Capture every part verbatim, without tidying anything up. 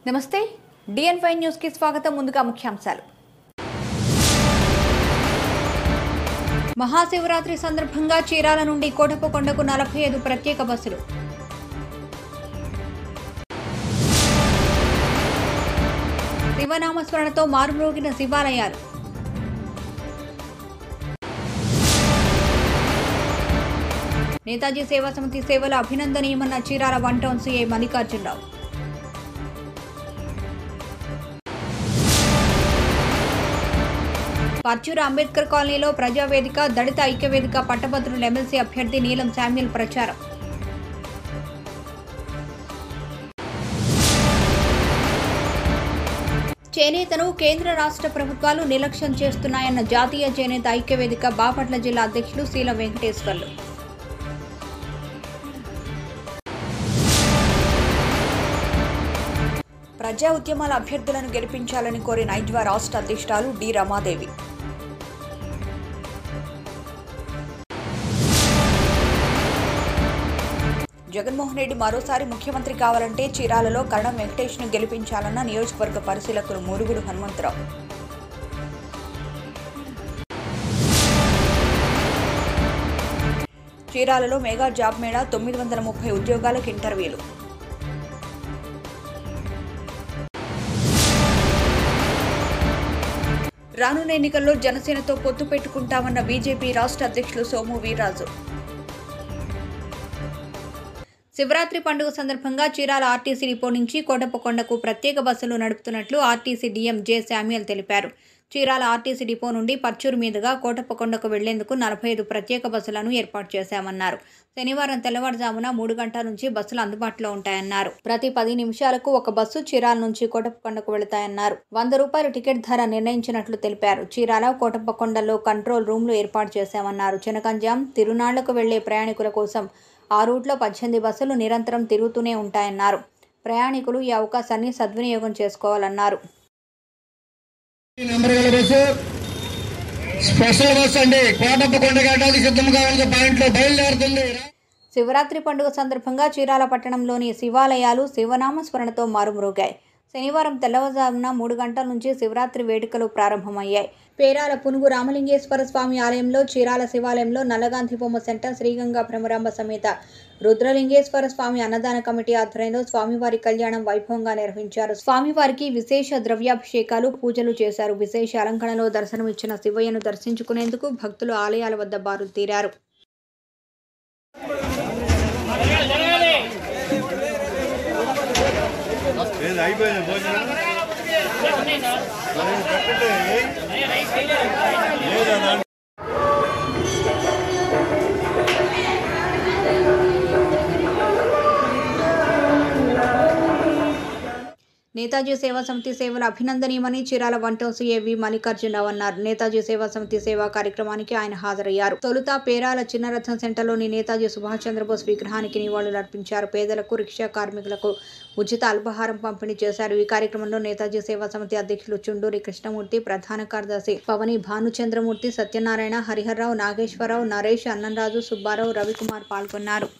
నమస్తే డిఎన్ five news కి స్వాగతం. ముందుగా ముఖ్యాంశాలు. మహాశివరాత్రి సందర్భంగా చీరాల నుండి కోటప్పకొండకు నలభై ఐదు ప్రత్యేక బస్సులు. శివనామస్మరణతో మారుమ్రోగిన శివాలయాలు. నేతాజీ సేవా సమితి సేవలు అభినందనీయమన్న Chirala one town CI Mallikarjunarao. Parchuru Ambedkar కాలనీలో ప్రజావేదిక, దళిత ఐక్యవేదిక పట్టభద్రుల ఎమ్మెల్సీ అభ్యర్థి నీలం శామ్యూల్ ప్రచారం. చేనేతను కేంద్ర రాష్ట్ర ప్రభుత్వాలు నిర్లక్ష్యం చేస్తున్నాయన్న జాతీయ చేనేత ఐక్యవేదిక బాపట్ల జిల్లా అధ్యక్షులు శీల వెంకటేశ్వర్లు. ప్రజా ఉద్యమాల అభ్యర్థులను గెలిపించాలని కోరిన ఐద్వా రాష్ట్ర అధ్యక్షురాలు డి రమాదేవి. జగన్మోహన్ రెడ్డి మరోసారి ముఖ్యమంత్రి కావాలంటే చీరాలలో కరణం వెంకటేష్ను గెలిపించాలన్న నియోజకవర్గ పరిశీలకులు మురుగుడు హనుమంతరావు. చీరాలలో మెగా జాబ్ మేళా, తొమ్మిది వందల ముప్పై ఉద్యోగాలకు ఇంటర్వ్యూలు. రానున్న ఎన్నికల్లో జనసేనతో పొత్తు పెట్టుకుంటామన్న బీజేపీ రాష్ట్ర అధ్యక్షులు సోము వీర్రాజు. శివరాత్రి పండుగ సందర్భంగా చీరాల ఆర్టీసీ డిపో నుంచి కోటప్పకొండకు ప్రత్యేక బస్సులు నడుపుతున్నట్లు ఆర్టీసీ డీఎం జె శామ్యూల్ తెలిపారు. చీరాల ఆర్టీసీ డిపో నుండి పర్చూరు మీదుగా కోటప్పకొండకు వెళ్లేందుకు నలభై ఐదు ప్రత్యేక బస్సులను ఏర్పాటు చేశామన్నారు. శనివారం తెల్లవారుజామున మూడు గంటల నుంచి బస్సులు అందుబాటులో ఉంటాయన్నారు. ప్రతి పది నిమిషాలకు ఒక బస్సు చీరాల నుంచి కోటప్పకొండకు వెళతాయన్నారు. వంద రూపాయల టికెట్ ధర నిర్ణయించినట్లు తెలిపారు. చీరాల కోటప్పకొండలో కంట్రోల్ రూమ్లు ఏర్పాటు చేశామన్నారు. చినకంజాం, తిరునాళ్లకు వెళ్లే ప్రయాణికుల కోసం ఆ రూట్లో పద్దెనిమిది బస్సులు నిరంతరం తిరుగుతూనే ఉంటాయన్నారు. ప్రయాణికులు ఈ అవకాశాన్ని సద్వినియోగం చేసుకోవాలన్నారు. శివరాత్రి పండుగ సందర్భంగా చీరాల పట్టణంలోని శివాలయాలు శివనామస్మరణతో మారుమ్రోగాయి. శనివారం తెల్లవారుజామున మూడు గంటల నుంచి శివరాత్రి వేడుకలు ప్రారంభమయ్యాయి. పేరాల పునుగు రామలింగేశ్వర స్వామి ఆలయంలో, చీరాల శివాలయంలో నల్లగాంధీ బొమ్మ సెంటర్, శ్రీగంగా భ్రమరాంబ సమేత రుద్రలింగేశ్వర స్వామి అన్నదాన కమిటీ ఆధ్వర్యంలో స్వామివారి కళ్యాణం వైభవంగా నిర్వహించారు. స్వామివారికి విశేష ద్రవ్యాభిషేకాలు, పూజలు చేశారు. విశేష అలంకరణలో దర్శనమిచ్చిన శివయ్యను దర్శించుకునేందుకు భక్తులు ఆలయాల వద్ద బారులు తీరారు. నేతాజీ సేవా సమితి సేవలు అభినందనీయమని Chirala one town CI V Mallikarjunarao అన్నారు. నేతాజీ సేవా సమితి సేవా కార్యక్రమానికి ఆయన హాజరయ్యారు. తొలుత పేరాల చిన్నరథం సెంటర్లోని నేతాజీ సుభాష్ చంద్రబోస్ విగ్రహానికి నివాళులు అర్పించారు. పేదలకు, రిక్షా కార్మికులకు ఉచిత అల్పాహారం పంపిణీ చేశారు. ఈ కార్యక్రమంలో నేతాజీ సేవా సమితి అధ్యక్షులు చుండూరి కృష్ణమూర్తి, ప్రధాన కార్యదర్శి పవని భానుచంద్రమూర్తి, సత్యనారాయణ, హరిహర్రావు, నాగేశ్వరరావు, నరేష్, అన్నంరాజు, సుబ్బారావు, రవికుమార్ పాల్గొన్నారు.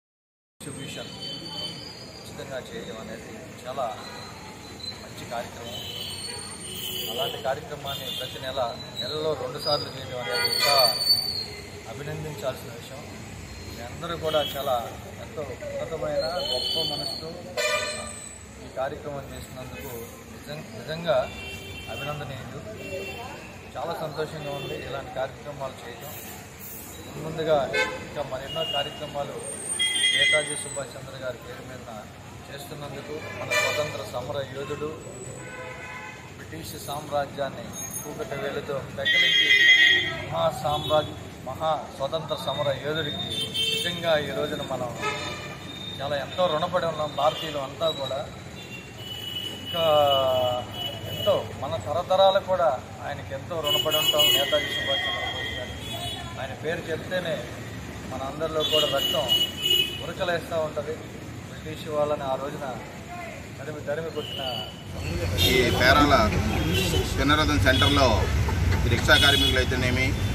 కార్యక్రమం అలాంటి కార్యక్రమాన్ని ప్రతి నెల నెలలో రెండు సార్లు చేయడం అనేది ఇంకా అభినందించాల్సిన విషయం. మీ అందరూ కూడా చాలా ఎంతో ఉన్నతమైన గొప్ప మనసుతో ఈ కార్యక్రమం చేసినందుకు నిజం నిజంగా అభినందనీయులు. చాలా సంతోషంగా ఉంది ఇలాంటి కార్యక్రమాలు చేయడం. ముందుగా ఇంకా మరెన్నో కార్యక్రమాలు నేతాజీ సుభాష్ చంద్ర గారి పేరు మీద చేస్తున్నందుకు, మన స్వతంత్ర సమర యోధుడు, బ్రిటిష్ సామ్రాజ్యాన్ని కూకట వేలుతో పెకలించి మహా సామ్రాజ్య మహా స్వతంత్ర సమర యోధుడికి నిజంగా ఈ రోజున మనం చాలా ఎంతో రుణపడి ఉన్నాం. భారతీయులు అంతా కూడా ఇంకా ఎంతో మన తరతరాలు కూడా ఆయనకి ఎంతో రుణపడి ఉంటాం. నేతాజీ సుభాష్ చంద్రబోస్ గారికి ఆయన పేరు చెప్తేనే మన అందరిలో కూడా రక్తం ఉరకలేస్తూ ఉంటుంది. బ్రిటిష్ వాళ్ళని ఆ రోజున తరిమి తరిమి కొట్టిన ఈ పేరాల చిన్నరథం సెంటర్లో రిక్షా కార్మికులు అయితేనేమి,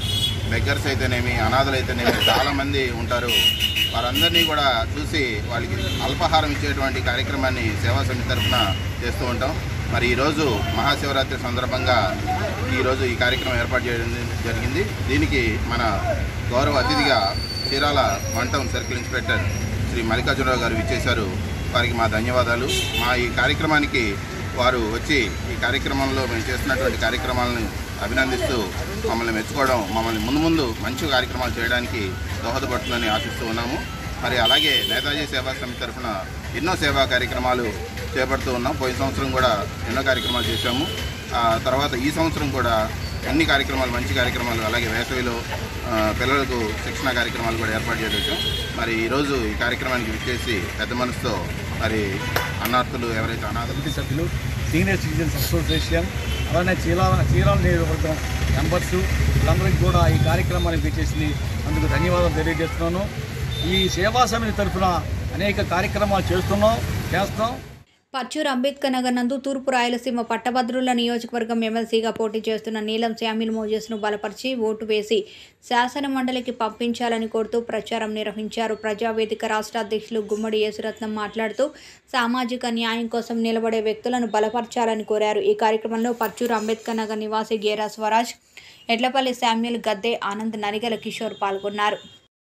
బెగ్గర్స్ అయితేనేమి, అనాథలు అయితేనేమి చాలామంది ఉంటారు. వారందరినీ కూడా చూసి వాళ్ళకి అల్పాహారం ఇచ్చేటువంటి కార్యక్రమాన్ని సేవా సమితి తరఫున చేస్తూ ఉంటాం. మరి ఈరోజు మహాశివరాత్రి సందర్భంగా ఈరోజు ఈ కార్యక్రమం ఏర్పాటు చేయడం జరిగింది. దీనికి మన గౌరవ అతిథిగా Chirala one town circle inspector Shri Mallikarjunarao garu విచ్చేశారు. వారికి మా ధన్యవాదాలు. మా ఈ కార్యక్రమానికి వారు వచ్చి ఈ కార్యక్రమంలో మేము చేస్తున్నటువంటి కార్యక్రమాలను అభినందిస్తూ మమ్మల్ని మెచ్చుకోవడం, మమ్మల్ని ముందు ముందు మంచి కార్యక్రమాలు చేయడానికి దోహదపడుతుందని ఆశిస్తూ ఉన్నాము. మరి అలాగే నేతాజీ సేవా సమితి తరఫున ఎన్నో సేవా కార్యక్రమాలు చేపడుతూ ఉన్నాం. పోయిన సంవత్సరం కూడా ఎన్నో కార్యక్రమాలు చేశాము. తర్వాత ఈ సంవత్సరం కూడా అన్ని కార్యక్రమాలు, మంచి కార్యక్రమాలు, అలాగే వేసవిలో పిల్లలకు శిక్షణ కార్యక్రమాలు కూడా ఏర్పాటు చేయవచ్చు. మరి ఈరోజు ఈ కార్యక్రమానికి విచ్చేసి పెద్ద మనసుతో మరి అన్నార్థులు ఎవరైతే అనాథ సభ్యులు, సీనియర్ సిటిజన్స్ అసోసియేషన్, అలానే చీరాల చీరాల నియోజకవర్గం మెంబర్స్ వీళ్ళందరికీ కూడా ఈ కార్యక్రమానికి విచ్చేసి అందుకు ధన్యవాదాలు తెలియజేస్తున్నాను. ఈ సేవా సమితి తరఫున అనేక కార్యక్రమాలు చేస్తున్నాం చేస్తాం పర్చూరు అంబేద్కర్ నగర్ నందు తూర్పు రాయలసీమ పట్టభద్రుల నియోజకవర్గం ఎమ్మెల్సీగా పోటీ చేస్తున్న నీలం శామ్యూల్ మోజెస్ను బలపరిచి ఓటు వేసి శాసన మండలికి పంపించాలని కోరుతూ ప్రచారం నిర్వహించారు. ప్రజావేదిక రాష్ట్ర అధ్యక్షులు గుమ్మడి యేసురత్నం మాట్లాడుతూ సామాజిక న్యాయం కోసం నిలబడే వ్యక్తులను బలపరచాలని కోరారు. ఈ కార్యక్రమంలో పర్చూరు అంబేద్కర్ నగర్ నివాసి గేరా స్వరాజ్, ఎడ్లపల్లి శామ్యూల్, గద్దె ఆనంద్, నరిగల కిషోర్ పాల్గొన్నారు.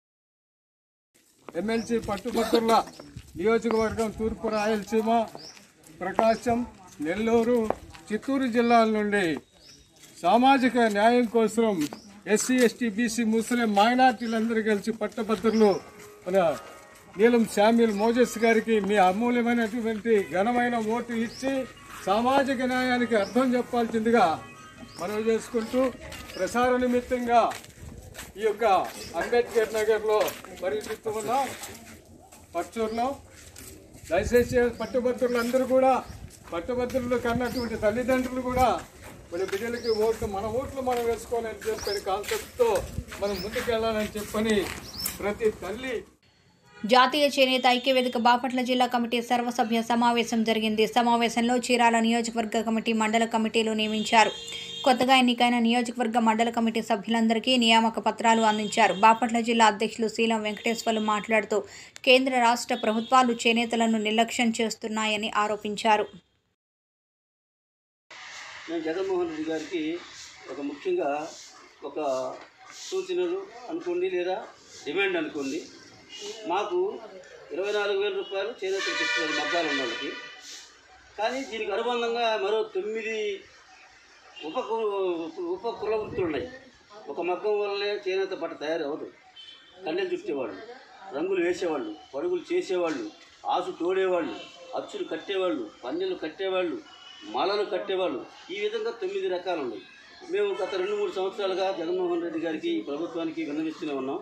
ఎమ్మెల్సీ పట్టుభద్రుల నియోజకవర్గం తూర్పు రాయలసీమ, ప్రకాశం, నెల్లూరు, చిత్తూరు జిల్లాల నుండి సామాజిక న్యాయం కోసం ఎస్సీ, ఎస్టీ, బీసీ, ముస్లిం మైనార్టీలందరూ కలిసి పట్టభద్రులు మన నీలం శామ్యూల్ మోజెస్ గారికి మీ అమూల్యమైనటువంటి ఘనమైన ఓటు ఇచ్చి సామాజిక న్యాయానికి అర్థం చెప్పాల్సిందిగా మనవి చేసుకుంటూ ప్రసార నిమిత్తంగా ఈ యొక్క అంబేద్కర్ నగర్లో పర్యటిస్తూ ఉన్నాం. పర్చూరులో దయచేసి పట్టుభద్రులందరూ కూడా, పట్టుభద్రులు కన్నటువంటి తల్లిదండ్రులు కూడా మన బిడ్డలకి ఓట్లు, మన ఓట్లు మనం వేసుకోవాలని చెప్పని కాన్సెప్ట్తో మనం ముందుకెళ్లాలని చెప్పని ప్రతి తల్లి. జాతీయ చేనేత ఐక్యవేదిక బాపట్ల జిల్లా కమిటీ సర్వసభ్య సమావేశం జరిగింది. సమావేశంలో చీరాల నియోజకవర్గ కమిటీ, మండల కమిటీలు నియమించారు. కొత్తగా ఎన్నికైన నియోజకవర్గ మండల కమిటీ సభ్యులందరికీ నియామక పత్రాలు అందించారు. బాపట్ల జిల్లా అధ్యక్షులు శీలం వెంకటేశ్వర్లు మాట్లాడుతూ కేంద్ర రాష్ట్ర ప్రభుత్వాలు చేనేతలను నిర్లక్ష్యం చేస్తున్నాయని ఆరోపించారు. నేను జగన్మోహన్ రెడ్డి గారికి ఒక ముఖ్యంగా ఒక సూచనలు అనుకోండి లేదా డిమాండ్ అనుకోండి, మాకు ఇరవై నాలుగు వేల రూపాయలు చేనేతలకు ఇస్తున్నారు మగ్గాలు ఉన్న వాళ్ళకి. కానీ దీనికి అనుబంధంగా మరో తొమ్మిది ఉప ఉప కుల వృత్తులు ఉన్నాయి. ఒక మగ్గం వల్లనే చేనేత బట్ట తయారు అవ్వదు. కండెలు చుట్టేవాళ్ళు, రంగులు వేసేవాళ్ళు, పరుగులు చేసేవాళ్ళు, ఆసు తోడేవాళ్ళు, అచ్చులు కట్టేవాళ్ళు, పన్నెలు కట్టేవాళ్ళు, మాలలు కట్టేవాళ్ళు, ఈ విధంగా తొమ్మిది రకాలు ఉన్నాయి. మేము గత రెండు మూడు సంవత్సరాలుగా జగన్మోహన్ రెడ్డి గారికి, ప్రభుత్వానికి విన్నవిస్తూనే ఉన్నాం.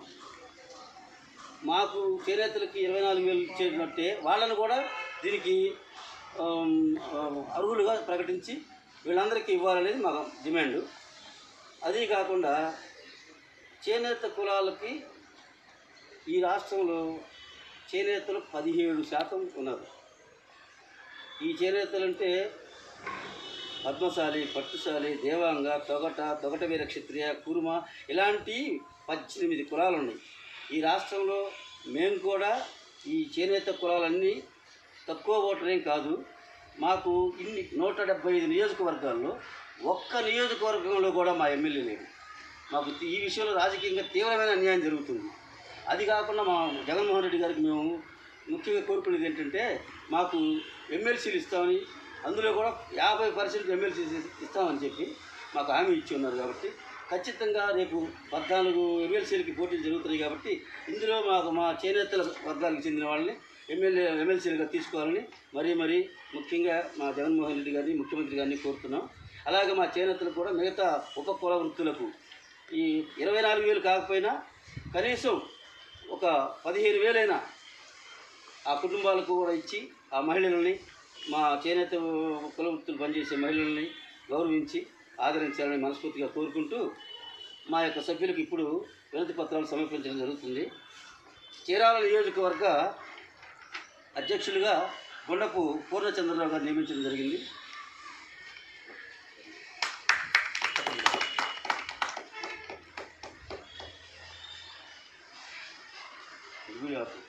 మాకు చేనేతలకి ఇరవై నాలుగు వేలు ఇచ్చేటట్టే వాళ్ళను కూడా దీనికి అర్హులుగా ప్రకటించి వీళ్ళందరికీ ఇవ్వాలనేది మా డిమాండు. అదీ కాకుండా చేనేత కులాలకి ఈ రాష్ట్రంలో చేనేతలు పదిహేడు శాతం ఉన్నారు. ఈ చేనేతలంటే పద్మశాలి, పట్టుశాలి, దేవాంగ, తొగట, తొగట వీర క్షత్రియ, కురుమ, ఇలాంటి పద్దెనిమిది కులాలు ఉన్నాయి. ఈ రాష్ట్రంలో మేము కూడా ఈ చేనేత కులాలన్నీ తక్కువ ఓటరేం కాదు. మాకు ఇన్ని నూట డెబ్బై ఐదు నియోజకవర్గాల్లో ఒక్క నియోజకవర్గంలో కూడా మా ఎమ్మెల్యే లేడు. మాకు ఈ విషయంలో రాజకీయంగా తీవ్రమైన అన్యాయం జరుగుతుంది. అది కాకుండా మా జగన్మోహన్ రెడ్డి గారికి మేము ముఖ్యంగా కోరుకునేది ఏంటంటే, మాకు ఎమ్మెల్సీలు ఇస్తామని, అందులో కూడా యాభై పర్సెంట్ ఎమ్మెల్సీ ఇస్తామని చెప్పి మాకు హామీ ఇచ్చి ఉన్నారు. కాబట్టి ఖచ్చితంగా రేపు పద్నాలుగు ఎమ్మెల్సీలకి పోటీలు జరుగుతున్నాయి. కాబట్టి ఇందులో మాకు మా చేనేతల వర్గాలకు చెందిన వాళ్ళని ఎమ్మెల్యే ఎమ్మెల్సీలుగా తీసుకోవాలని మరీ మరీ ముఖ్యంగా మా జగన్మోహన్ రెడ్డి గారిని, ముఖ్యమంత్రి గారిని కోరుతున్నాం. అలాగే మా చేనేతలకు కూడా మిగతా ఉప కుల వృత్తులకు ఈ ఇరవై నాలుగు వేలు కాకపోయినా కనీసం ఒక పదిహేను వేలైనా ఆ కుటుంబాలకు కూడా ఇచ్చి ఆ మహిళలని, మా చేనేత కుల వృత్తులు పనిచేసే మహిళల్ని గౌరవించి ఆదరించాలని మనస్ఫూర్తిగా కోరుకుంటూ మా యొక్క సభ్యులకు ఇప్పుడు వినతి పత్రాలు సమర్పించడం జరుగుతుంది. చీరాల నియోజకవర్గ అధ్యక్షులుగా గుండపు పూర్ణచంద్రరావు గారు నియమించడం జరిగింది. ధన్యవాదాలు.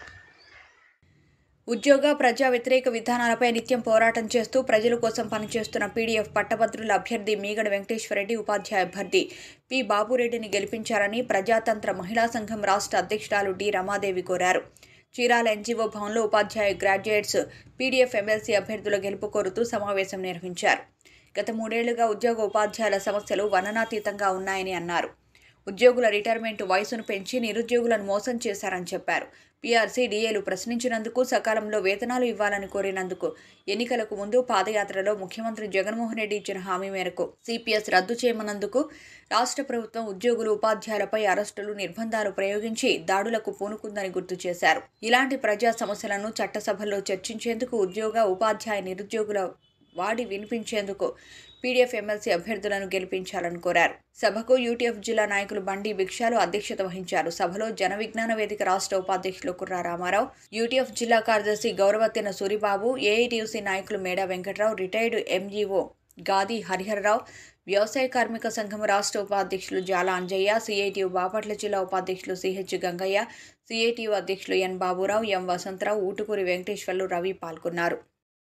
ఉద్యోగ ప్రజా వ్యతిరేక విధానాలపై నిత్యం పోరాటం చేస్తూ ప్రజల కోసం పనిచేస్తున్న పీడీఎఫ్ పట్టభద్రుల అభ్యర్థి మీగడ వెంకటేశ్వరరెడ్డి ఉపాధ్యాయ అభ్యర్థి పి బాబురెడ్డిని గెలిపించాలని ప్రజాతంత్ర మహిళా సంఘం రాష్ట్ర అధ్యక్షురాలు డి రమాదేవి కోరారు. చీరాల ఎన్జీఓ భవన్లో ఉపాధ్యాయ గ్రాడ్యుయేట్స్ పీడీఎఫ్ ఎమ్మెల్సీ అభ్యర్థుల గెలుపు కోరుతూ సమావేశం నిర్వహించారు. గత మూడేళ్లుగా ఉద్యోగ ఉపాధ్యాయుల సమస్యలు వర్ణనాతీతంగా ఉన్నాయని అన్నారు. ఉద్యోగుల రిటైర్మెంట్ వయసును పెంచి నిరుద్యోగులను మోసం చేశారని చెప్పారు. పీఆర్సీ డీఏలు ప్రశ్నించినందుకు, సకాలంలో వేతనాలు ఇవ్వాలని కోరినందుకు ఎన్నికలకు ముందు పాదయాత్రలో ముఖ్యమంత్రి జగన్మోహన్ రెడ్డి ఇచ్చిన హామీ మేరకు సిపిఎస్ రద్దు చేయమన్నందుకు రాష్ట్ర ప్రభుత్వం ఉద్యోగులు, ఉపాధ్యాయులపై అరెస్టులు, నిర్బంధాలు ప్రయోగించి దాడులకు పూనుకుందని గుర్తు చేశారు. ఇలాంటి ప్రజా సమస్యలను చట్టసభల్లో చర్చించేందుకు, ఉద్యోగ, ఉపాధ్యాయ, నిరుద్యోగుల వాడి వినిపించేందుకు పీడీఎఫ్ ఎమ్మెల్సీ అభ్యర్థులను గెలిపించాలని కోరారు. సభకు యూటీఎఫ్ జిల్లా నాయకులు బండి భిక్షాలు అధ్యక్షత వహించారు. సభలో జన విజ్ఞాన వేదిక రాష్ట్ర ఉపాధ్యక్షులు కుర్రా రామారావు, యూటీఎఫ్ జిల్లా కార్యదర్శి గౌరవత్తిన సూరిబాబు, ఏఐటీయూసీ నాయకులు మేడా వెంకట్రావు, రిటైర్డ్ ఎంఈఓ గాది హరిహరరావు, వ్యవసాయ కార్మిక సంఘం రాష్ట్ర ఉపాధ్యక్షులు జాల అంజయ్య, సిఐటియు బాపట్ల జిల్లా ఉపాధ్యక్షులు సిహెచ్ గంగయ్య, సిఐటియు అధ్యక్షులు ఎన్ బాబురావు, ఎం వసంతరావు, ఊటుకూరి వెంకటేశ్వర్లు, రవి పాల్గొన్నారు.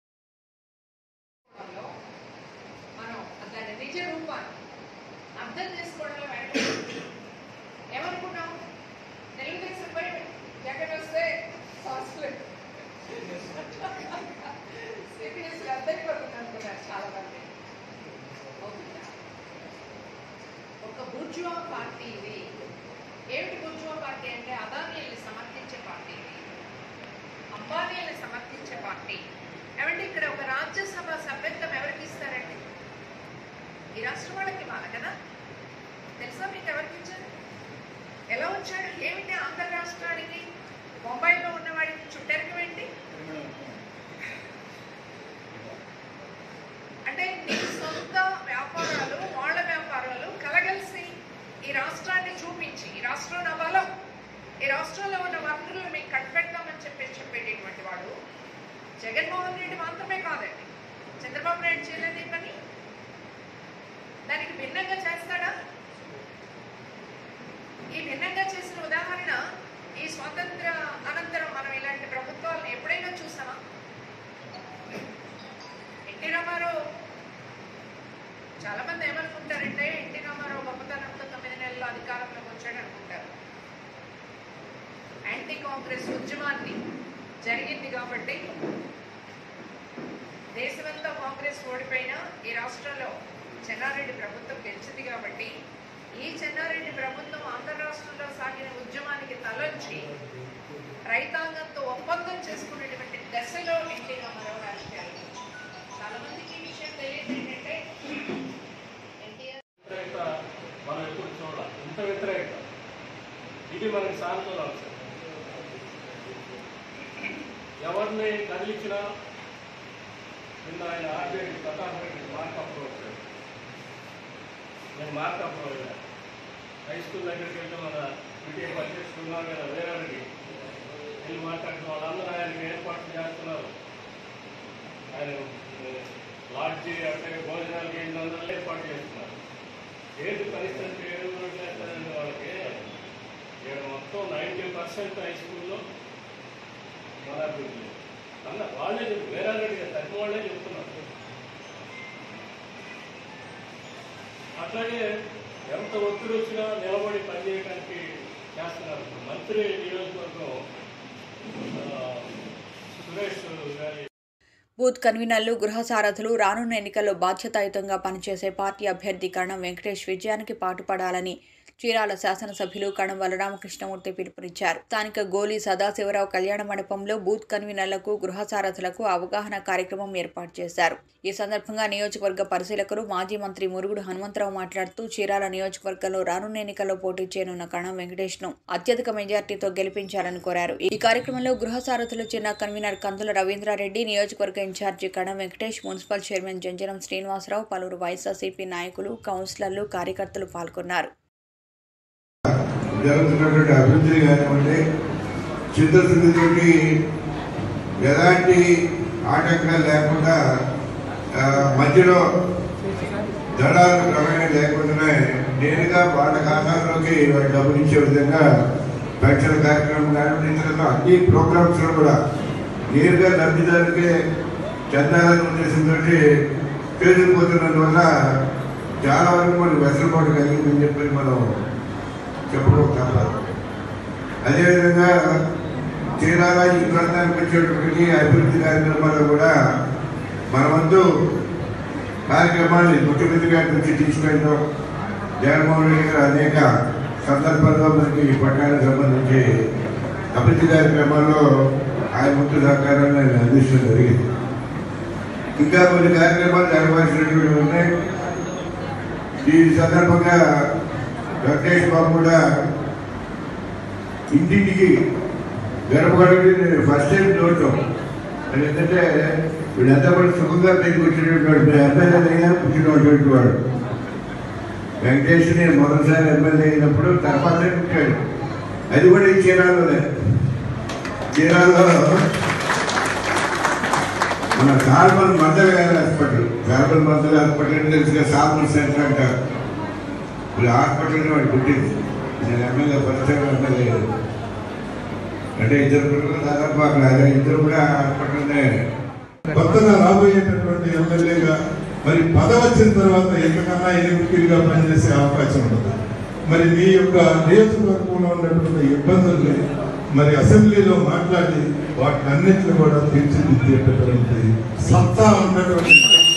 అర్థం చేసుకోవడంలో ఏమనుకున్నాం, తెలుగుదేశం పై జగన్ వస్తే సిపిఎస్ అర్థం పడుతుంది అనుకున్నారు చాలా మంది. ఒక బూర్జువా పార్టీ ఇది. ఏమిటి బూర్జువా పార్టీ అంటే అదానీల్ని సమర్థించే పార్టీ, అంబానీల్ని సమర్థించే పార్టీ. ఏమంటే ఇక్కడ ఒక రాజ్యసభ సభ్యత్వం ఎవరికి ఇస్తారండి? ఈ రాష్ట్రం వాళ్ళకి ఇవ్వాలి కదా. తెలుసా మీకు ఎవరికి ఇచ్చారు? ఎలా వచ్చాడు? ఏమిటి ఆంధ్ర రాష్ట్రానికి ముంబైలో ఉన్నవాడికి చుట్టరికం ఏంటి? అంటే నీ సొంత వ్యాపారాలు, వాళ్ళ వ్యాపారాలు కలగలిసి ఈ రాష్ట్రాన్ని చూపించి, ఈ రాష్ట్రం నా బలం, ఈ రాష్ట్రంలో ఉన్న వనరులను మీకు కట్టబెడతామని చెప్పి చెప్పేటటువంటి వాడు జగన్మోహన్ రెడ్డి మాత్రమే కాదండి. చంద్రబాబు నాయుడు చేయలేదు పని. దానికి భిన్నంగా చేస్తాడా? ఈ భిన్నంగా చేసిన ఉదాహరణ ఈ స్వాతంత్ర అనంతరం మనం ఇలాంటి ప్రభుత్వాలను ఎప్పుడైనా చూసామా? ఎన్టీ రామారావు, చాలా మంది ఏమనుకుంటారంటే ఎన్టీ రామారావు గొప్పతనంతో తొమ్మిది నెలల్లో అధికారంలోకి వచ్చాడు అనుకుంటారు. యాంటీ కాంగ్రెస్ ఉద్యమాన్ని జరిగింది కాబట్టి దేశమంతా కాంగ్రెస్ ఓడిపోయినా ఈ రాష్ట్రంలో చెన్నారెడ్డి ప్రభుత్వం గెలిచింది కాబట్టి ఈ చెన్నారెడ్డి ప్రభుత్వం ఆంధ్ర రాష్ట్రంలో సాగిన ఉద్యమానికి తలొంచి రైతాంగంతో ఒప్పందం చేసుకునేటువంటి దశలో ఎన్టీ రామారావు రాజకీయాలు. చాలా మందికి ఈ విషయం తెలియదు. ఏంటంటే ఎన్టీఆర్ మనం ఎప్పుడు చూడాలి ఇంత వ్యతిరేకత, ఇది మనకి సానుకూల అంశం. ఎవరిని కదిలించినా నిన్న ఆయన ఆర్బీఐ ప్రతాప్ రెడ్డి మార్కప్లో వచ్చాడు. నేను మార్కప్లో వెళ్ళాను. హై స్కూల్ దగ్గరికి వెళ్తే మన విటిఎఫ్ అధ్యక్షుడు ఉన్నారు కదా, వేరేవాడికి వెళ్ళి మాట్లాడుతున్న వాళ్ళందరూ ఆయనకి ఏర్పాట్లు చేస్తున్నారు. ఆయన లాడ్జీ అంటే భోజనాలకి ఏంటందరూ ఏర్పాటు చేస్తున్నారు. ఏది పరిస్థితి ఏడు చేస్తారంటే వాళ్ళకి ఇక్కడ మొత్తం నైంటీ పర్సెంట్ హై స్కూల్లో మన అభివృద్ధి అన్న వాళ్ళే చెప్పు, వేరే తక్కువ వాళ్ళే చెప్తున్నారు. అట్లాగే ఎంత ఒత్తిడి వచ్చినా నిలబడి పనిచేయడానికి చేస్తున్నారు. మంత్రి నియోజకవర్గం సురేష్ గారి బూత్ కన్వీనర్లు, గృహ సారథులు రానున్న ఎన్నికల్లో బాధ్యతాయుతంగా పనిచేసే పార్టీ అభ్యర్థి కణం వెంకటేష్ విజయానికి పాటుపడాలని చీరాల శాసనసభ్యులు కణం బలరామకృష్ణమూర్తి పిలుపునిచ్చారు. స్థానిక గోలి సదాశివరావు కళ్యాణ మండపంలో బూత్ కన్వీనర్లకు, గృహ సారథులకు అవగాహన కార్యక్రమం ఏర్పాటు చేశారు. ఈ సందర్భంగా నియోజకవర్గ పరిశీలకులు మాజీ మంత్రి మురుగుడు హనుమంతరావు మాట్లాడుతూ చీరాల నియోజకవర్గంలో రానున్న ఎన్నికల్లో పోటీ చేయనున్న కణం వెంకటేష్ ను అత్యధిక మెజార్టీతో గెలిపించాలని కోరారు. ఈ కార్యక్రమంలో గృహ సారథులు చిన్న కన్వీనర్ కందుల రవీంద్రారెడ్డి, నియోజకవర్గ incharge Kanam Venkatesh, municipal chairman Janjanam Srinivasarao, పలువురు వైఎస్ఆర్సీపీ నాయకులు, కౌన్సిలర్లు, కార్యకర్తలు పాల్గొన్నారు. జరుగుతున్నటువంటి అభివృద్ధిని కానివ్వండి, చిత్తశుద్ధితోటి ఎలాంటి ఆటంకాలు లేకుండా మధ్యలో దళాలు ప్రమేయం లేకుండానే నేరుగా వాళ్ళ ఖాతాల్లోకి వాళ్ళు డబ్బులు ఇచ్చే విధంగా పెన్షన్ కార్యక్రమం కానీ ఇతర అన్ని ప్రోగ్రామ్స్లో కూడా నేరుగా లబ్ధిదారుకే చెందాలని ఉద్దేశంతో చేసుకుపోతున్నందువల్ల చాలా వరకు మనకు వెసులుబాటు కలిగిందని చెప్పి మనం చెప్పడం తప్పదు. అదేవిధంగా చీరాల ఈ ప్రాంతానికి వచ్చేటప్పటికి అభివృద్ధి కార్యక్రమాలు కూడా మన వంతు కార్యక్రమాన్ని ముఖ్యమంత్రి గారి నుంచి తీసుకెళ్ళడం, జగన్మోహన్ రెడ్డి గారు అనేక సందర్భాల్లో మనకి ఈ పట్టణానికి సంబంధించి అభివృద్ధి కార్యక్రమాల్లో ఆయన వంతు సహకారాన్ని ఆయన అందించడం జరిగింది. ఇంకా కొన్ని కార్యక్రమాలు జరగవలసినటువంటి ఉన్నాయి. ఈ సందర్భంగా వెంకటేష్ బాబు కూడా ఇంటింటికి గడప గడపడి నేను ఫస్ట్ టైం చూడటం అది ఏంటంటే వీళ్ళంతా కూడా సుఖంగా పైకి వచ్చినటువంటి వాడు, ఎమ్మెల్యే అయినా పుట్టినటువంటి వాడు. వెంకటేష్ నేను మొదటిసారి ఎమ్మెల్యే అయినప్పుడు తర్వాత పుట్టాడు. అది కూడా ఈ చీరాలలోనే. చీరాలలో మన సాల్మన్ మందల్ గారి హాస్పిటల్, సాల్మన్ మందల్ హాస్పిటల్ అంటే తెలుసుగా సాల్మన్ సెంటర్ అంటారు. వీళ్ళు హాస్పిటల్ని వాడు పుట్టింది. నేను ఎమ్మెల్యే ఫస్ట్ టైం ఎమ్మెల్యే అంటే ఇద్దరు పిల్లలు దాదాపు అక్కడ అదే ఇద్దరు కూడా హాస్పిటల్నే. కొత్తగా రాబోయేటటువంటి ఎమ్మెల్యేగా మరి పదవి వచ్చిన తర్వాత ఎక్కడన్నా ఎన్నికలుగా పనిచేసే అవకాశం ఉంటుంది. మరి మీ యొక్క నియోజకవర్గంలో ఉన్నటువంటి ఇబ్బందుల్ని మరి అసెంబ్లీలో మాట్లాడి వాటినన్నింటినీ కూడా తీర్చిదిద్దేటటువంటి సత్తా ఉన్నటువంటి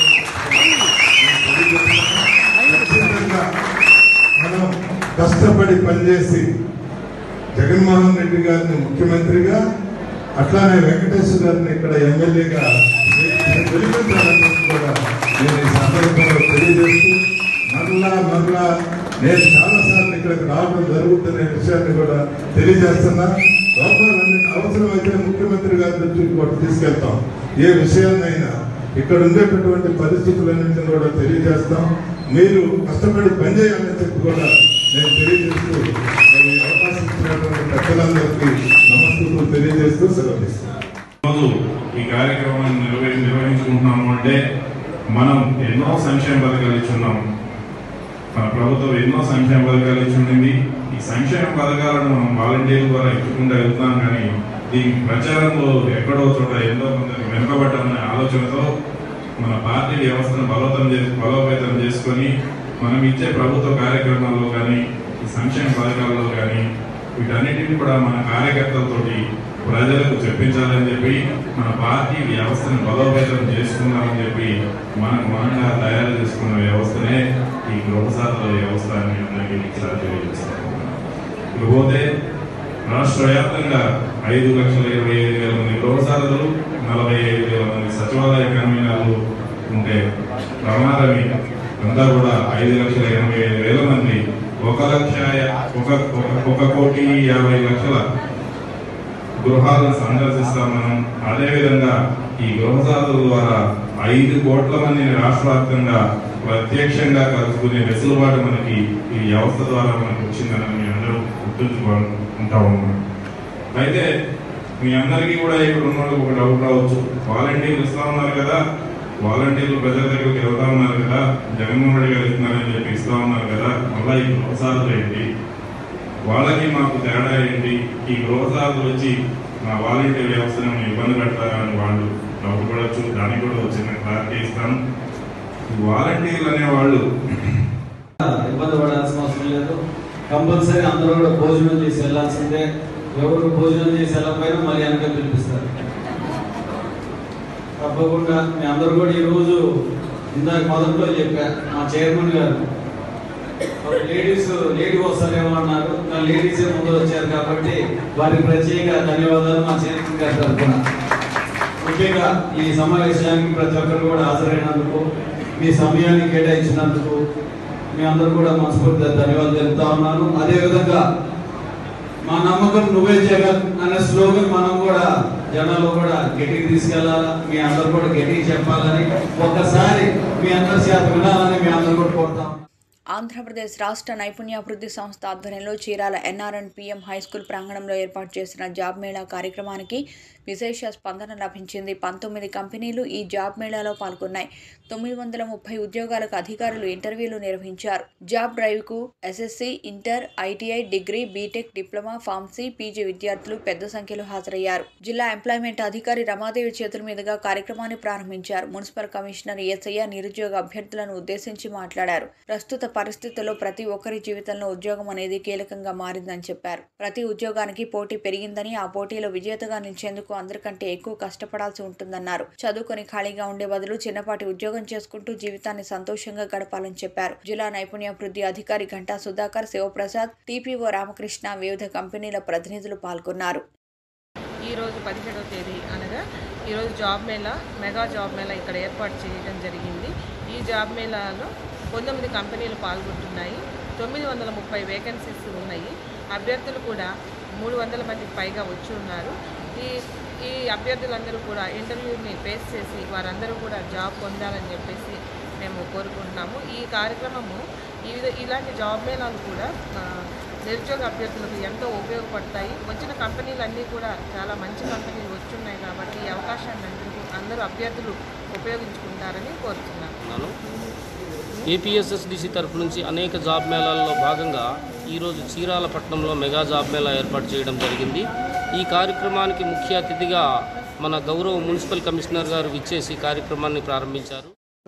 మనం కష్టపడి పనిచేసి జగన్మోహన్ రెడ్డి గారిని ముఖ్యమంత్రిగా అట్లానే వెంకటేశ్వర గారిని ఇక్కడ ఎమ్మెల్యేగా గెలిపించాలని కూడా నేను ఈ సందర్భంలో తెలియజేస్తూ మరలా మరలా నేను చాలాసార్లు ఇక్కడికి రావడం జరుగుతున్న విషయాన్ని కూడా తెలియజేస్తున్నా. లోపాలన్నీ అవసరమైతే ముఖ్యమంత్రి గారి దృష్టికి కూడా తీసుకెళ్తాం. ఏ విషయాన్నైనా ఇక్కడ ఉండేటటువంటి పరిస్థితులన్నింటినీ కూడా తెలియజేస్తాం. మీరు కష్టపడి పనిచేయాలని చెప్పి కూడా నేను తెలియజేస్తూ అవకాశం ఇచ్చినటువంటి పెద్దలందరికీ నమస్కారం తెలియజేస్తూ సెలవుస్తాను. ఈరోజు ఈ కార్యక్రమాన్ని నిర్వహి నిర్వహించుకుంటున్నాము అంటే మనం ఎన్నో సంక్షేమ పథకాలు ఇచ్చున్నాం. మన ప్రభుత్వం ఎన్నో సంక్షేమ పథకాలు ఇచ్చింది. ఈ సంక్షేమ పథకాలను మనం వాలంటీర్ల ద్వారా ఇచ్చుకుంటూ వెళ్తున్నాం. కానీ దీని ప్రచారంలో ఎక్కడో చోట ఎంతో మందికి వెనుకబడ్డామనే ఆలోచనతో మన పార్టీ వ్యవస్థను బలోపేతం చేసి బలోపేతం చేసుకొని మనం ఇచ్చే ప్రభుత్వ కార్యక్రమాల్లో కానీ ఈ సంక్షేమ పథకాల్లో కానీ వీటన్నిటిని కూడా మన కార్యకర్తలతోటి ప్రజలకు చెప్పించాలని చెప్పి మన పార్టీ వ్యవస్థను బలోపేతం చేసుకుందామని చెప్పి మనకు మనంగా తయారు చేసుకున్న వ్యవస్థనే ఈ గృహసాధన వ్యవస్థ అని అందరికీ ఒకసారి తెలియజేస్తాం. ఇకపోతే రాష్ట్ర వ్యాప్తంగా ఐదు లక్షల ఇరవై ఐదు వేల మంది గృహసాధకులు, నలభై ఐదు వేల మంది సచివాలయ కన్వీనర్లు ఉంటే ప్రమాదమి అంతా కూడా ఐదు లక్షల ఎనభై ఐదు వేల మంది ఒక లక్ష ఒక ఒక కోటి యాభై లక్షల గృహాలను సందర్శిస్తాం మనం. అదేవిధంగా ఈ గృహసాధుల ద్వారా ఐదు కోట్ల మందిని రాష్ట్ర వ్యాప్తంగా ప్రత్యక్షంగా కలుసుకునే వెసులుబాటు మనకి ఈ వ్యవస్థ ద్వారా మనకు వచ్చిందని మీ అందరూ గుర్తుంచుకుంటా ఉన్నాం. అయితే మీ అందరికీ కూడా ఇక్కడ ఉన్న ఒక డౌట్ రావచ్చు, వాలంటీర్లు ఇస్తా ఉన్నారు కదా, వాలంటీర్లు ప్రజల దగ్గరికి వెళ్తా ఉన్నారు కదా, జగన్మోహన్ రెడ్డి గారు ఇస్తున్నారని చెప్పి ఇస్తా ఉన్నారు కదా, మళ్ళీ ఈ గృహసాధులు ఏంటి, వాళ్ళకి మాకు తేడా ఏంటి, ఈ గృహసాధులు వచ్చి మా వాలంటీర్ వ్యవస్థను ఇబ్బంది పెడతారా అని వాళ్ళు డౌట్ పడవచ్చు. దానికి కూడా వచ్చిన క్లారిటీ ఇస్తాను. వాలంటీర్లు అనేవాళ్ళు ఇబ్బంది పడాల్సిన అవసరం లేదు. కంపల్సరీ అందరూ కూడా భోజనం చేసి వెళ్ళాల్సిందే. ఎవరు భోజనం చేసి వెళ్ళకపోయినా మళ్ళీ వెనక పిలిపిస్తారు. తప్పకుండా మీ అందరూ కూడా ఈరోజు ఇందాక మొదట్లో చెప్పా, మా చైర్మన్ గారు లేడీస్ లేడీ వస్తారేమో అన్నారు, కానీ లేడీసే ముందు వచ్చారు కాబట్టి వారికి ప్రత్యేక ధన్యవాదాలు మా చైర్మన్ గారి తరఫున. ముఖ్యంగా ఈ సమావేశానికి ప్రతి ఒక్కరు కూడా హాజరైనందుకు, మీ సమయాన్ని కేటాయించినందుకు మీ అందరూ కూడా మనస్ఫూర్తిగా ధన్యవాదాలు తెలుపుతా ఉన్నాను. అదేవిధంగా మా నమ్మకం నువ్వే జగన్ అనే స్లోగన్ మనం కూడా జనాలు కూడా గట్టికి తీసుకెళ్లాలా, మీ అందరూ కూడా గట్టికి చెప్పాలని, ఒక్కసారి మీ అందరి చేత వినాలని మీ అందరూ కూడా కోరుతాం. ఆంధ్రప్రదేశ్ రాష్ట్ర నైపుణ్యాభివృద్ధి సంస్థ ఆధ్వర్యంలో Chirala NRN PM high school ప్రాంగణంలో ఏర్పాటు చేసిన జాబ్ మేళా కార్యక్రమానికి విశేష స్పందన లభించింది. పంతొమ్మిది కంపెనీలు ఈ జాబ్ మేళాలో పాల్గొన్నాయి. తొమ్మిది వందల ముప్పై ఉద్యోగాలకు అధికారులు ఇంటర్వ్యూలు నిర్వహించారు. జాబ్ డ్రైవ్కు SSC, inter, ITI, degree, BTech, diploma, pharmacy, PG విద్యార్థులు పెద్ద సంఖ్యలో హాజరయ్యారు. జిల్లా ఎంప్లాయ్మెంట్ అధికారి రమాదేవి చేతుల మీదుగా కార్యక్రమాన్ని ప్రారంభించారు. మున్సిపల్ కమిషనర్ ఏసయ్య నిరుద్యోగ అభ్యర్థులను ఉద్దేశించి మాట్లాడారు. ప్రస్తుత పరిస్థితుల్లో ప్రతి ఒక్కరి జీవితంలో ఉద్యోగం అనేది కీలకంగా మారిందని చెప్పారు. ప్రతి ఉద్యోగానికి పోటీ పెరిగిందని, ఆ పోటీలో విజేతగా నిలిచేందుకు అందరికంటే ఎక్కువ కష్టపడాల్సి ఉంటుందన్నారు. చదువుకొని ఖాళీగా ఉండే బదులు చిన్నపాటి ఉద్యోగం చేసుకుంటూ జీవితాన్ని సంతోషంగా గడపాలని చెప్పారు. జిల్లా నైపుణ్యాభివృద్ధి అధికారి గంటా సుధాకర్, శివప్రసాద్, టీపీఓ రామకృష్ణ, వివిధ కంపెనీల ప్రతినిధులు పాల్గొన్నారు. ఈరోజు పదిహేడవ తేదీ అనగా ఈరోజు job mela, mega job mela ఇక్కడ ఏర్పాటు చేయడం జరిగింది. ఈ జాబ్ మేళాలో పంతొమ్మిది కంపెనీలు పాల్గొంటున్నాయి. తొమ్మిది వందల ముప్పై వేకెన్సీస్ ఉన్నాయి. అభ్యర్థులు కూడా మూడు వందల మందికి పైగా వచ్చి ఉన్నారు. ఈ ఈ అభ్యర్థులందరూ కూడా ఇంటర్వ్యూని ఫేస్ చేసి వారందరూ కూడా జాబ్ పొందాలని చెప్పేసి మేము కోరుకుంటున్నాము. ఈ కార్యక్రమము ఈ ఇలాంటి జాబ్ మేళాలు కూడా నిరుద్యోగ అభ్యర్థులకు ఎంతో ఉపయోగపడతాయి. వచ్చిన కంపెనీలన్నీ కూడా చాలా మంచి కంపెనీలు వచ్చున్నాయి కాబట్టి ఈ అవకాశాన్ని అందరూ అందరూ అభ్యర్థులు ఉపయోగించుకుంటారని కోరుతున్నాను. ఏపీఎస్ఎస్డిసి తరఫు నుంచి అనేక జాబ్ మేళాల్లో భాగంగా ఈరోజు చీరాల పట్టణంలో మెగా జాబ్ మేళా ఏర్పాటు చేయడం జరిగింది. ఈ కార్యక్రమానికి ముఖ్య అతిథిగా మన గౌరవ మున్సిపల్ కమిషనర్ గారు విచ్చేసి కార్యక్రమాన్ని ప్రారంభించారు.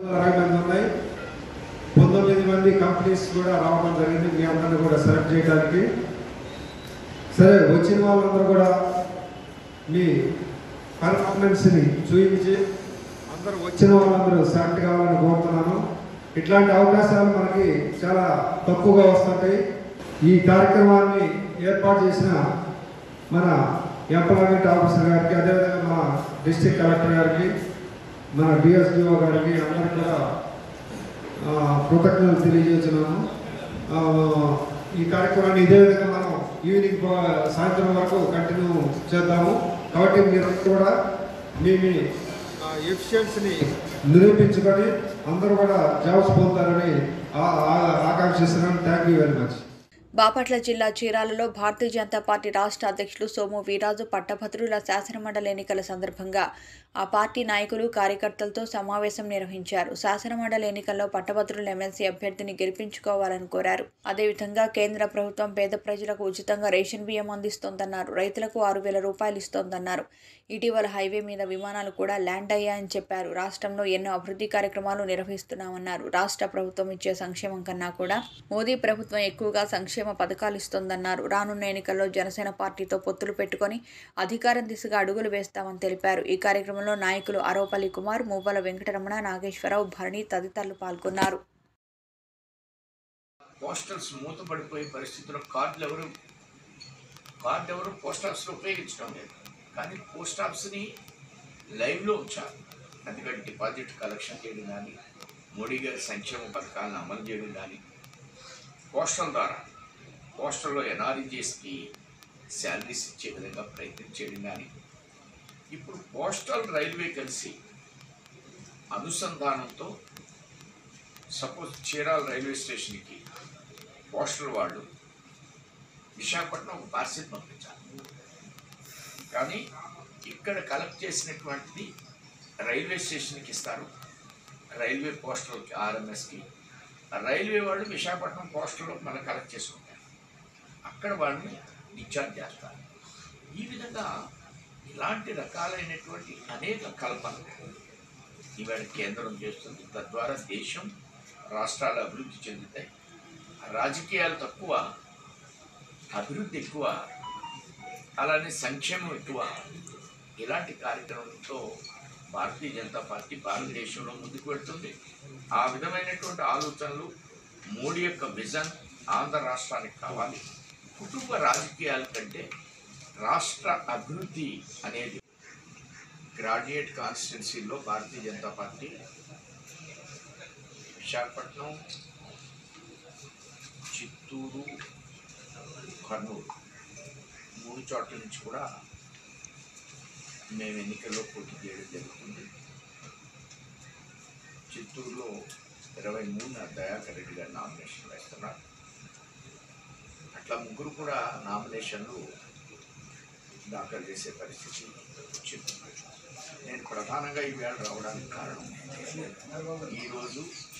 పంతొమ్మిది మంది కంపెనీస్ కూడా రావడం జరిగింది. మీ అందరినీ కూడా సెలెక్ట్ చేయడానికి. సరే, వచ్చిన వాళ్ళందరూ కూడా మీ పర్ఫార్మెన్స్ని చూపించి అందరూ వచ్చిన వాళ్ళందరూ సెలెక్ట్ కావాలని కోరుతున్నాను. ఇట్లాంటి అవకాశాలు మనకి చాలా తక్కువగా వస్తుంటాయి. ఈ కార్యక్రమాన్ని ఏర్పాటు చేసిన మన ఎంప్లాయ్మెంట్ ఆఫీసర్ గారికి, అదేవిధంగా మన డిస్ట్రిక్ట్ కలెక్టర్ గారికి, మన డిఎస్డిఓ గారికి అందరికీ కూడా కృతజ్ఞతలు తెలియజేస్తున్నాము. ఈ కార్యక్రమాన్ని ఇదే విధంగా మనం ఈవినింగ్ సాయంత్రం వరకు కంటిన్యూ చేద్దాము. కాబట్టి మీరు కూడా మీ మీ ఎఫిషియన్సీని నిరూపించుకొని అందరూ కూడా జాబ్స్ పొందుతారని ఆకాంక్షిస్తున్నాను. Thank you very much. Bapatla జిల్లా చీరాలలో భారతీయ జనతా పార్టీ రాష్ట్ర అధ్యక్షులు సోము వీరాజు పట్టభద్రుల శాసనమండలి ఎన్నికల సందర్భంగా ఆ పార్టీ నాయకులు, కార్యకర్తలతో సమావేశం నిర్వహించారు. శాసనమండలి ఎన్నికల్లో పట్టభద్రుల ఎమ్మెల్సీ అభ్యర్థిని గెలిపించుకోవాలని కోరారు. అదేవిధంగా కేంద్ర ప్రభుత్వం పేద ప్రజలకు ఉచితంగా రేషన్ బియ్యం అందిస్తోందన్నారు. రైతులకు ఆరు వేల రూపాయలు ఇస్తోందన్నారు. ఇటీవల హైవే మీద విమానాలు కూడా ల్యాండ్ అయ్యాయని చెప్పారు. రాష్ట్రంలో ఎన్నో అభివృద్ధి కార్యక్రమాలు నిర్వహిస్తున్నామన్నారు. రాష్ట్ర ప్రభుత్వం ఇచ్చే సంక్షేమం కన్నా కూడా మోదీ ప్రభుత్వం ఎక్కువగా సంక్షేమ పథకాలు ఇస్తోందన్నారు. రానున్న ఎన్నికల్లో జనసేన పార్టీతో పొత్తులు పెట్టుకుని అధికారం దిశగా అడుగులు వేస్తామని తెలిపారు. ఈ కార్యక్రమంలో నాయకులు అరోపల్లి కుమార్, మూవల వెంకటరమణ, నాగేశ్వరరావు, భరణి తదితరులు పాల్గొన్నారు. పోస్టల్స్ మూతపడిపోయే పరిస్థితుల్లో కార్డులు ఎవరు కార్డు ఎవరు పోస్ట్ ఆఫీస్లో ఉపయోగించడం లేదు. కానీ పోస్ట్ ఆఫీస్ని లైవ్లో ఉంచాలి. అందుకని డిపాజిట్ కలెక్షన్ చేయడం కానీ, మోడీ గారి సంక్షేమ పథకాలను అమలు చేయడం కానీ, పోస్టల్ ద్వారా పోస్టల్లో ఎన్ఆర్ఈజీఎస్కి శాలరీస్ ఇచ్చే విధంగా ప్రయత్నం చేయడం కానీ, ఇప్పుడు పోస్టల్ రైల్వే కలిసి అనుసంధానంతో సపోజ్ చీరాల రైల్వే స్టేషన్కి పోస్టల్ వాళ్ళు విశాఖపట్నం ఒక పార్సిల్ పంపించాలి. కానీ ఇక్కడ కలెక్ట్ చేసినటువంటిది రైల్వే స్టేషన్కి ఇస్తారు, రైల్వే పోస్టల్కి, ఆర్ఎంఎస్కి. రైల్వే వాళ్ళు విశాఖపట్నం పోస్టల్లో మనం కలెక్ట్ చేసుకుంటారు, అక్కడ వాళ్ళని డిశ్చార్జ్ చేస్తారు. ఈ విధంగా ఇలాంటి రకాలైనటువంటి అనేక కల్పనలు ఇవాళ కేంద్రం చేస్తుంది. తద్వారా దేశం, రాష్ట్రాలు అభివృద్ధి చెందుతాయి. రాజకీయాలు తక్కువ, అభివృద్ధి ఎక్కువ, అలానే సంక్షేమం ఎక్కువ. ఇలాంటి కార్యక్రమంతో భారతీయ జనతా పార్టీ భారతదేశంలో ముందుకు వెళ్తుంది. ఆ విధమైనటువంటి ఆలోచనలు మోడీ యొక్క విజన్ ఆంధ్ర రాష్ట్రానికి కావాలి. కుటుంబ రాజకీయాల కంటే రాష్ట్ర అభివృద్ధి అనేది. గ్రాడ్యుయేట్ కాన్స్టిట్యున్సీలో భారతీయ జనతా పార్టీ విశాఖపట్నం, చిత్తూరు, కర్నూలు మూడు చోట్ల నుంచి కూడా మేము ఎన్నికల్లో పోటీ చేయడం జరుగుతుంది. చిత్తూరులో ఇరవై మూడున దయాకర్ రెడ్డి గారు నామినేషన్ వేస్తున్నారు. అట్లా ముగ్గురు కూడా నామినేషన్లు దాఖలు చేసే పరిస్థితి వచ్చింది. నేను ప్రధానంగా ఈవేళ రావడానికి కారణం ఈరోజు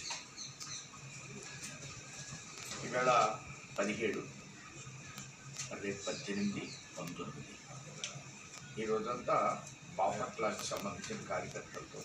ఈవేళ పదిహేడు, రేపు పద్దెనిమిది, పంతొమ్మిది ఈ రోజంతా బాపట్లకు సంబంధించిన కార్యకర్తలతో,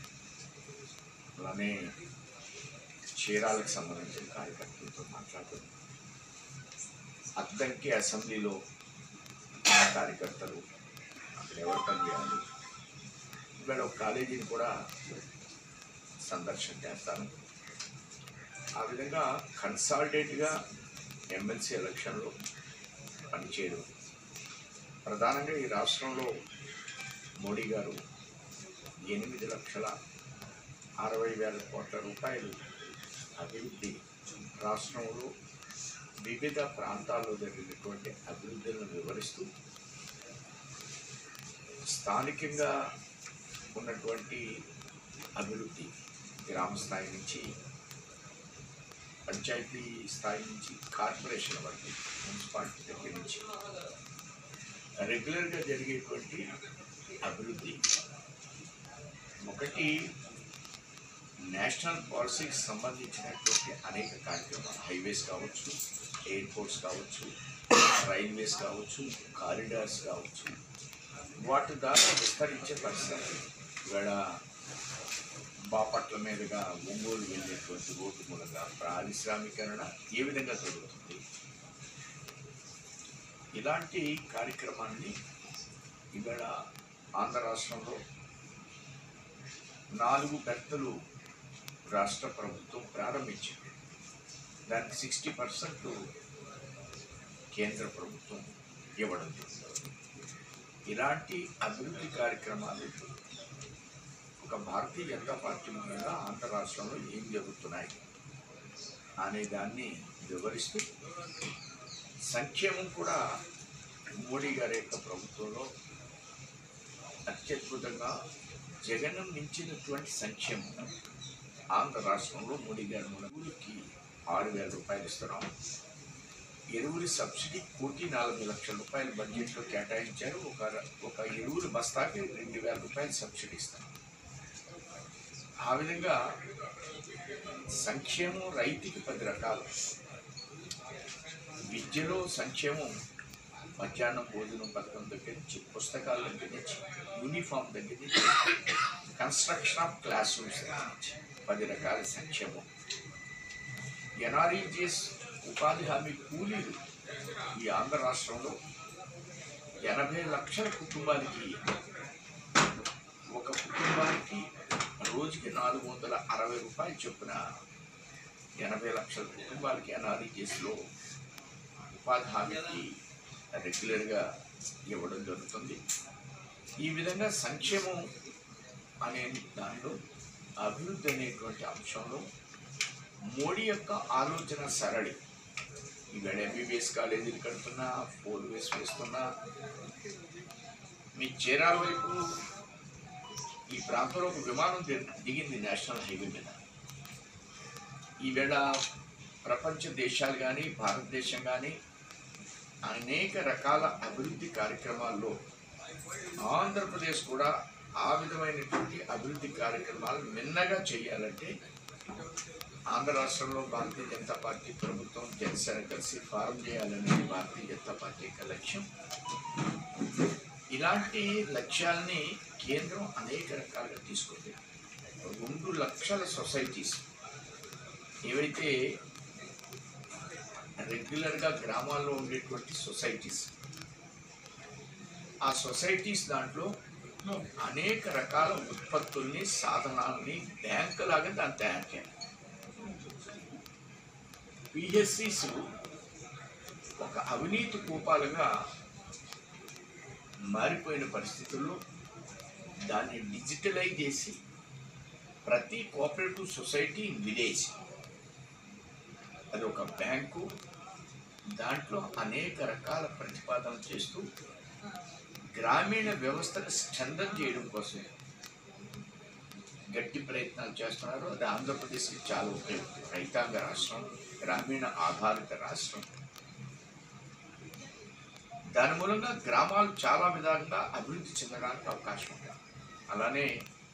అలానే చీరాలకు సంబంధించిన కార్యకర్తలతో మాట్లాడుతున్నాం. అద్దంకి అసెంబ్లీలో కార్యకర్తలు అక్కడ ఎవరు పనిచేయాలి, ఇక్కడ ఒక కాలేజీని కూడా సందర్శన చేస్తాను. ఆ విధంగా కన్సాలిడేట్గా ఎమ్మెల్సీ ఎలక్షన్లో పనిచేయడం. ప్రధానంగా ఈ రాష్ట్రంలో మోడీ గారు ఎనిమిది లక్షల అరవై వేల కోట్ల రూపాయలు అభివృద్ధి రాష్ట్రంలో వివిధ ప్రాంతాల్లో జరిగినటువంటి అభివృద్ధులను వివరిస్తూ స్థానికంగా ఉన్నటువంటి అభివృద్ధి గ్రామ స్థాయి నుంచి పంచాయతీ స్థాయి నుంచి కార్పొరేషన్ వరకు మున్సిపాలిటీ దగ్గర నుంచి రెగ్యులర్గా జరిగేటువంటి అభివృద్ధి. ఒకటి నేషనల్ పాలసీకి సంబంధించినటువంటి అనేక కార్యక్రమాలు, హైవేస్ కావచ్చు, ఎయిర్పోర్ట్స్ కావచ్చు, రైల్వేస్ కావచ్చు, కారిడార్స్ కావచ్చు, వాటి ద్వారా విస్తరించే పరిస్థితి. ఇవాళ బాపట్ల మీదుగా ఒంగోలు వెళ్ళేటువంటి రోడ్డు మూలంగా పారిశ్రామీకరణ ఏ విధంగా జరుగుతుంది, ఇలాంటి కార్యక్రమాన్ని ఇవాళ ఆంధ్ర రాష్ట్రంలో నాలుగు పెద్దలు రాష్ట్ర ప్రభుత్వం ప్రారంభించింది. దానికి సిక్స్టీ పర్సెంట్ కేంద్ర ప్రభుత్వం ఇవ్వడం జరుగుతుంది. ఇలాంటి అభివృద్ధి కార్యక్రమాలు ఒక భారతీయ జనతా పార్టీ మూలంగా ఆంధ్ర రాష్ట్రంలో ఏం జరుగుతున్నాయి అనే దాన్ని వివరిస్తూ సంక్షేమం కూడా మోడీ గారి యొక్క ప్రభుత్వంలో అత్యద్భుతంగా జగనం మించినటువంటి సంక్షేమం ఆంధ్ర రాష్ట్రంలో మోడీ గారి మూలకి ఆరు వేల రూపాయలు ఇస్తున్నాం. ఎరువుల సబ్సిడీ కోటి నలభై లక్షల రూపాయలు బడ్జెట్లో కేటాయించారు. ఒక ఒక ఎరువుల బస్తాకి రెండు వేల రూపాయలు సబ్సిడీ ఇస్తాం. ఆ విధంగా సంక్షేమం రైతుకి పది రకాలు. విద్యలో సంక్షేమం మధ్యాహ్నం భోజనం పథకం దగ్గర నుంచి, పుస్తకాల దగ్గర నుంచి, యూనిఫామ్ దగ్గర నుంచి, కన్స్ట్రక్షన్ ఆఫ్ క్లాస్ రూమ్స్ దగ్గర నుంచి పది రకాల సంక్షేమం. ఎన్ఆర్ఈజీఎస్ ఉపాధి హామీ కూలీలు ఈ ఆంధ్ర రాష్ట్రంలో ఎనభై లక్షల కుటుంబాలకి, ఒక కుటుంబానికి రోజుకి నాలుగు వందల అరవై రూపాయలు చొప్పున ఎనభై లక్షల కుటుంబాలకి ఎన్ఆర్ఈజీఎస్లో ఉపాధి హామీకి రెగ్యులర్గా ఇవ్వడం జరుగుతుంది. ఈ విధంగా సంక్షేమం అనే దానిలో అభివృద్ధి అనేటువంటి అంశంలో మోడీ యొక్క ఆలోచన సరళి. ఈవేళ ఎంబీబీఎస్ కాలేజీలు కడుతున్నా, ఫోర్ వేస్ వేస్తున్నా, మీ చీరాల వైపు ఈ ప్రాంతంలో ఒక విమానం దిగింది నేషనల్ హైవే మీద. ఈవేళ ప్రపంచ దేశాలు కానీ భారతదేశం కానీ అనేక రకాల అభివృద్ధి కార్యక్రమాల్లో ఆంధ్రప్రదేశ్ కూడా ఆ విధమైనటువంటి అభివృద్ధి కార్యక్రమాలు మిన్నగా చేయాలంటే ఆంధ్ర రాష్ట్రంలో భారతీయ జనతా పార్టీ ప్రభుత్వం జనసేన కలిసి ఫారం చేయాలనేది భారతీయ జనతా పార్టీ యొక్క లక్ష్యం. ఇలాంటి లక్ష్యాలని కేంద్రం అనేక రకాలుగా తీసుకుంది. రెండు లక్షల సొసైటీస్ ఏవైతే రెగ్యులర్గా గ్రామాల్లో ఉండేటువంటి సొసైటీస్, ఆ సొసైటీస్ దాంట్లో అనేక రకాల ఉత్పత్తుల్ని, సాధనాలని బ్యాంకులాగా దాన్ని తయారు చేయాలి. పిహెచ్సిస్ ఒక అవినీతి కూపాలుగా మారిపోయిన పరిస్థితుల్లో దాన్ని డిజిటలైజ్ చేసి ప్రతి కోఆపరేటివ్ సొసైటీ విలేజ్ అది ఒక బ్యాంకు, దాంట్లో అనేక రకాల ప్రతిపాదన చేస్తూ గ్రామీణ వ్యవస్థను స్ట్రెంథన్ చేయడం కోసం గట్టి ప్రయత్నాలు చేస్తున్నారు. అది ఆంధ్రప్రదేశ్కి చాలా ఉపయోగం. రైతాంగ రాష్ట్రం, గ్రామీణ ఆధారిత రాష్ట్రం, దాని మూలంగా గ్రామాలు చాలా విధాలుగా అభివృద్ధి చెందడానికి అవకాశం ఉంది. అలానే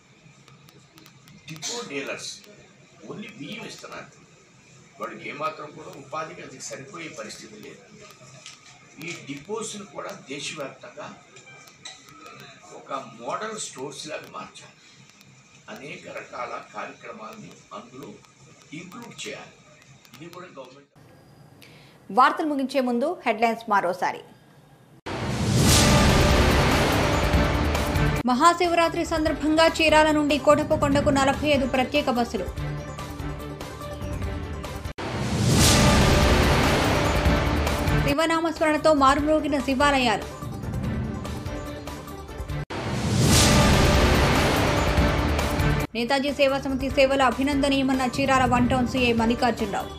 డిపో డీలర్స్ ఓన్లీ బియ్యం ఇస్తున్నారు, వాడికి ఏమాత్రం కూడా ఉపాధికి అది సరిపోయే పరిస్థితి లేదు. ఈ డిపోస్ను కూడా దేశవ్యాప్తంగా ఒక మోడల్ స్టోర్స్ లాగా మార్చాలి. అనేక రకాల కార్యక్రమాలని అందులో ఇంక్లూడ్ చేయాలి. ఇది కూడా గవర్నమెంట్. వార్తలు ముగించే ముందు హెడ్లైన్స్ మరోసారి. మహాశివరాత్రి సందర్భంగా చీరాల నుండి కోటప్పకొండకు నలభై ఐదు ప్రత్యేక బస్సులు. శివనామస్మరణతో మారుమ్రోగిన శివాలయాలు. నేతాజీ సేవా సమితి సేవలు అభినందనీయమన్న Chirala one town CI Mallikarjunarao.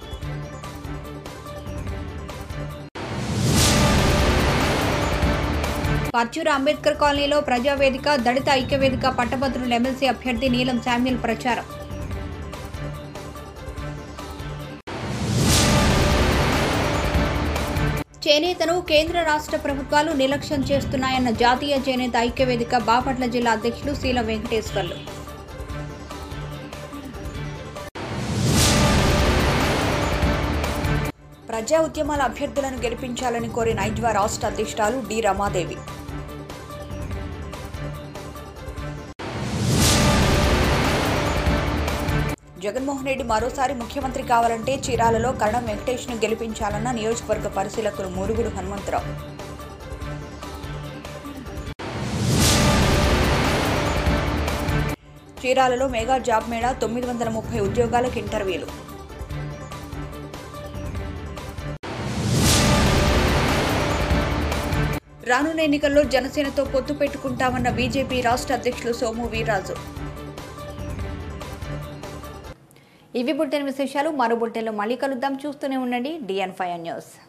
Parchuru Ambedkar కాలనీలో ప్రజావేదిక, దళిత ఐక్యవేదిక పట్టభద్రుల ఎమ్మెల్సీ అభ్యర్థి నీలం శామ్యూల్ ప్రచారం. చేనేతను కేంద్ర రాష్ట్ర ప్రభుత్వాలు నిర్లక్ష్యం చేస్తున్నాయన్న జాతీయ చేనేత ఐక్యవేదిక బాపట్ల జిల్లా అధ్యక్షులు శీల వెంకటేశ్వర్లు. ప్రజా ఉద్యమాల అభ్యర్థులను గెలిపించాలని కోరిన ఐద్వా రాష్ట్ర అధ్యక్షురాలు డి రమాదేవి. జగన్మోహన్ రెడ్డి మరోసారి ముఖ్యమంత్రి కావాలంటే చీరాలలో కరణం వెంకటేష్ను గెలిపించాలన్న నియోజకవర్గ పరిశీలకులు మురుగుడు హనుమంతరావు. చీరాలలో మెగా జాబ్ మేళా, తొమ్మిది వందల ముప్పై ఉద్యోగాలకు ఇంటర్వ్యూలు. రానున్న ఎన్నికల్లో జనసేనతో పొత్తు పెట్టుకుంటామన్న బీజేపీ రాష్ట్ర అధ్యక్షులు సోము వీర్రాజు. ఇవి బులెటిన్ విశేషాలు. మరో బులెటిన్లో మళ్ళీ కలుద్దాం. చూస్తూనే ఉండండి డిఎన్ ఫైవ్ న్యూస్.